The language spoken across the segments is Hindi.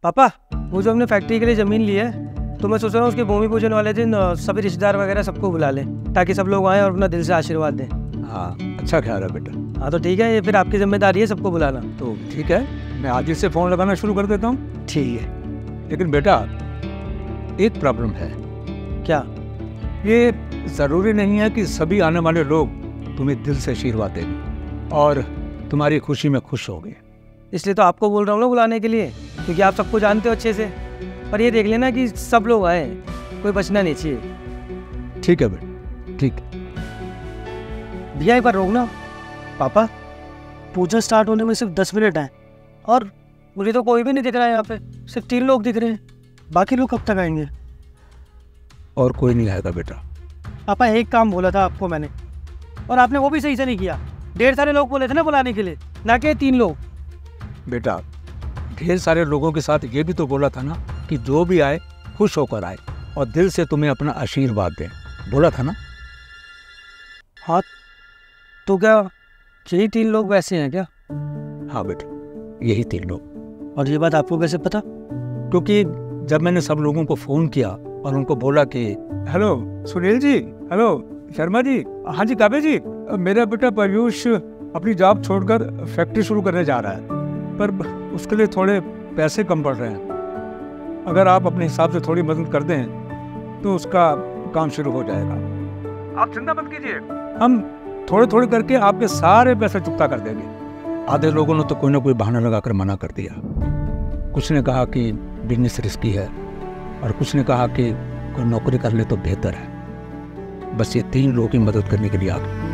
पापा, वो जो हमने फैक्ट्री के लिए ज़मीन ली है, तो मैं सोच रहा हूँ उसके भूमि पूजन वाले दिन सभी रिश्तेदार वगैरह सबको बुला लें, ताकि सब लोग आएँ और अपना दिल से आशीर्वाद दें। हाँ, अच्छा ख्याल है बेटा। हाँ तो ठीक है, ये फिर आपकी जिम्मेदारी है सबको बुलाना। तो ठीक है, मैं आज ही से फ़ोन लगाना शुरू कर देता हूँ। ठीक है। लेकिन बेटा, एक प्रॉब्लम है। क्या? ये ज़रूरी नहीं है कि सभी आने वाले लोग तुम्हें दिल से आशीर्वाद देंगे और तुम्हारी खुशी में खुश होंगे। इसलिए तो आपको बोल रहा हूँ ना बुलाने के लिए, क्योंकि आप सबको जानते हो अच्छे से। पर ये देख लेना कि सब लोग आए, कोई बचना नहीं चाहिए। ठीक है बेटा, ठीक है। भैया एक बार रोकना। पापा, पूजा स्टार्ट होने में सिर्फ 10 मिनट हैं और मुझे तो कोई भी नहीं दिख रहा है यहाँ पे, सिर्फ 3 लोग दिख रहे हैं। बाकी लोग कब तक आएंगे? और कोई नहीं आएगा बेटा। पापा, एक काम बोला था आपको मैंने, और आपने वो भी सही से नहीं किया। ढेर सारे लोग बोले थे ना बुलाने के लिए, ना कि 3 लोग। बेटा, ढेर सारे लोगों के साथ ये भी तो बोला था ना कि जो भी आए खुश होकर आए और दिल से तुम्हें अपना आशीर्वाद दें, बोला था ना। हाँ, तो क्या यही 3 लोग वैसे हैं क्या? हाँ बेटा, यही 3 लोग। और ये बात आपको कैसे पता? क्योंकि जब मैंने सब लोगों को फ़ोन किया और उनको बोला कि हेलो सुनील जी, हेलो शर्मा जी, हाँ जी काबे जी, मेरा बेटा पीयूष अपनी जॉब छोड़कर फैक्ट्री शुरू करने जा रहा है, पर उसके लिए थोड़े पैसे कम पड़ रहे हैं। अगर आप अपने हिसाब से थोड़ी मदद कर दें तो उसका काम शुरू हो जाएगा। आप चिंता मत कीजिए, हम थोड़े थोड़े करके आपके सारे पैसे चुकता कर देंगे। आधे लोगों ने तो कोई ना कोई बहाना लगाकर मना कर दिया। कुछ ने कहा कि बिजनेस रिस्की है और कुछ ने कहा कि कोई नौकरी कर ले तो बेहतर है। बस ये 3 लोगों की मदद करने के लिए आ गए।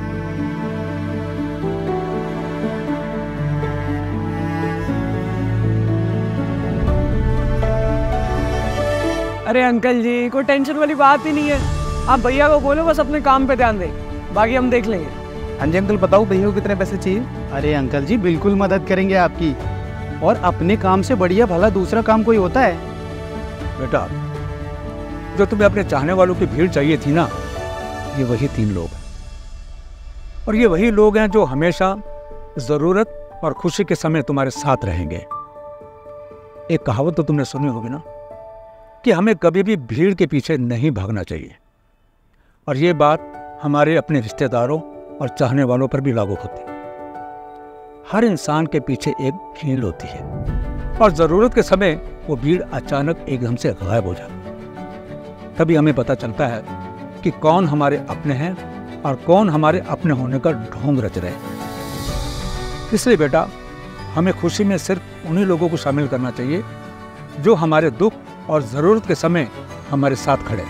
अरे अंकल जी, कोई टेंशन वाली बात ही नहीं है। आप भैया को बोलो बस अपने काम पे ध्यान दें, बाकी हम देख लेंगे। हाँ जी अंकल, बताओ भैया को कितने पैसे चाहिए? अरे अंकल जी, बिल्कुल मदद करेंगे आपकी। और अपने काम से बढ़िया भला दूसरा काम कोई होता है? बेटा, जो तुम्हें अपने चाहने वालों की भीड़ चाहिए थी ना, ये वही 3 लोग हैं। और ये वही लोग हैं जो हमेशा ज़रूरत और खुशी के समय तुम्हारे साथ रहेंगे। एक कहावत तो तुमने सुनी होगी ना कि हमें कभी भी भीड़ के पीछे नहीं भागना चाहिए। और ये बात हमारे अपने रिश्तेदारों और चाहने वालों पर भी लागू होती है। हर इंसान के पीछे एक भीड़ होती है और ज़रूरत के समय वो भीड़ अचानक एकदम से गायब हो जाती है। तभी हमें पता चलता है कि कौन हमारे अपने हैं और कौन हमारे अपने होने का ढोंग रच रहे हैं। इसलिए बेटा, हमें खुशी में सिर्फ उन्हीं लोगों को शामिल करना चाहिए जो हमारे दुख और ज़रूरत के समय हमारे साथ खड़े।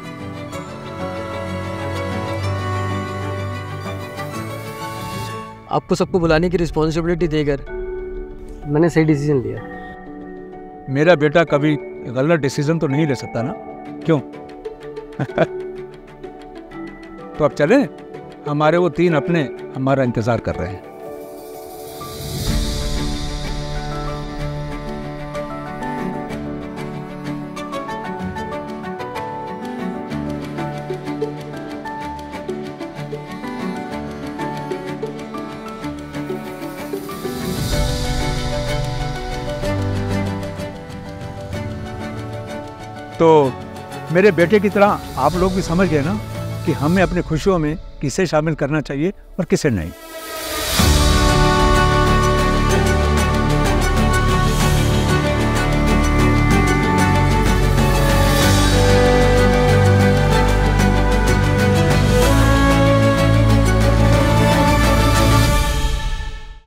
आपको सबको बुलाने की रिस्पॉन्सिबिलिटी देकर मैंने सही डिसीजन लिया। मेरा बेटा कभी गलत डिसीजन तो नहीं ले सकता ना, क्यों? तो अब चलें, हमारे वो 3 अपने हमारा इंतजार कर रहे हैं। तो मेरे बेटे की तरह आप लोग भी समझ गए ना कि हमें अपनी खुशियों में किसे शामिल करना चाहिए और किसे नहीं।